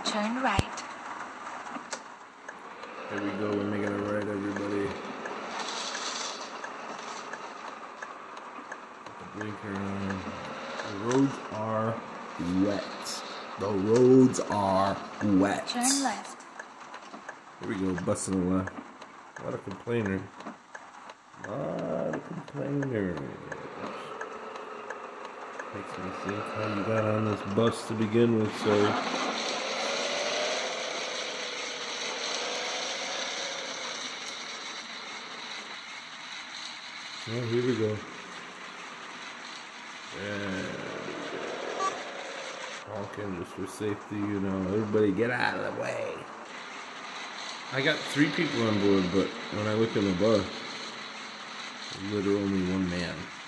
Turn right. There we go, we're making a right, everybody. Put the blinker on. The roads are wet. The roads are wet. Turn left. Here we go, busting a left. A lot of complainers. A lot of complainers. Makes me think how you got on this bus to begin with, so. Oh, here we go. Yeah. Honking just for safety, you know. Everybody get out of the way. I got 3 people on board, but when I look in the bus, literally only 1 man.